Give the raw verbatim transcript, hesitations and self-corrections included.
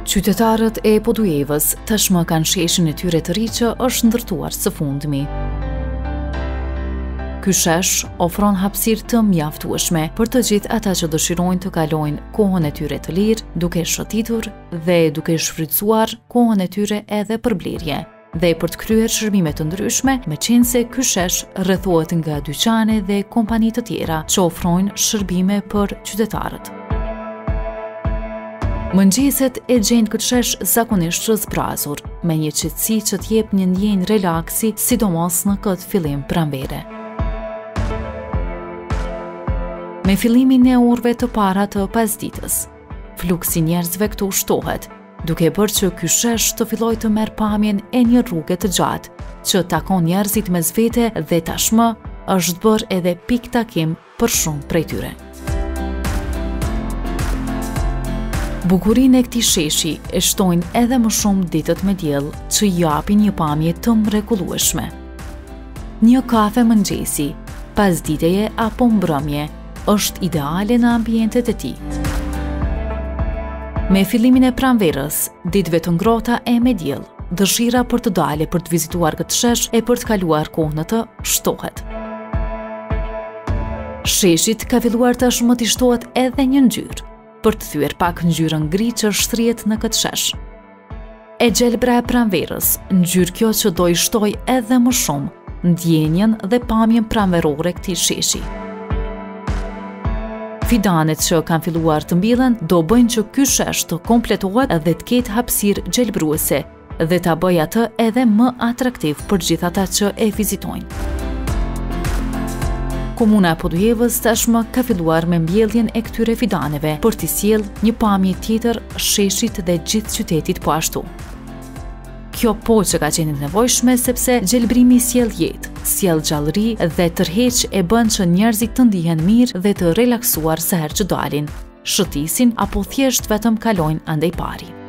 Qytetarët e Podujevës tashmë kanë sheshin e tyre të ri që është ndërtuar së fundmi. Ky shesh ofron hapësirë të mjaftueshme për të gjithë ata që dëshirojnë të kalojnë kohën e tyre të lirë, duke shëtitur dhe duke shfrytzuar kohën e tyre edhe për blerje dhe për të kryer shërbime të ndryshme, meqense ky shesh rrethohet nga dyqane dhe kompani të tjera që ofrojnë shërbime për qytetarët. Mëngjeset e gjejnë këtë shesh zakonisht të zbrazur, me një qetësi që t'jep një ndjenjë relaksi, sidomos në këtë fillim pranvere. Me fillimin e orëve të para të pasdites, fluksi njerëzve këtu shtohet, duke bërë që ky shesh të fillojë të merr pamjen e një rruge të gjatë, që takon njerëzit mes vete dhe tashmë është bërë edhe pikë takim për shumë prej tyre. Bukurinë e këtij sheshi e shtojnë edhe më shumë ditët me diell që japin një pamje të mrekullueshme. Një kafe mëngjesi, pasditeje apo mbrëmje, është ideale në ambientet e tij. Me fillimin e pranverës, ditëve të ngrohta e me diell, dëshira për të dalë për të vizituar këtë shesh e për të kaluar kohën në të shtohet. Sheshit ka filluar tashmë të shtohet edhe një ngjyrë, për të thyer pak ngjyrën gri që shtrihet në këtë shesh. E gjelbra e pranverës, ngjyrë kjo që do i shtoj edhe më shumë ndjenjen dhe pamjen pranverore këtij sheshi. Fidanet që kanë filluar të mbillen do bëjnë që ky shesh të kompletohet dhe të ketë hapësirë gjelbruese dhe ta bëjë atë edhe më atraktiv për gjithë ata që e vizitojnë. Komuna e Podujevës tashmë ka filluar me mbjelljen e këtyre fidaneve për t'i sjellë një pamje tjetër sheshit dhe gjithë qytetit po ashtu. Kjo po që ka qenë nevojshme sepse gjelbrimi sjell jetë, sjell gjallëri dhe tërheq e bën që njerëzit të ndihen mirë dhe të relaksuar sa herë që dalin, shëtisin apo thjesht vetëm kalojnë andej pari.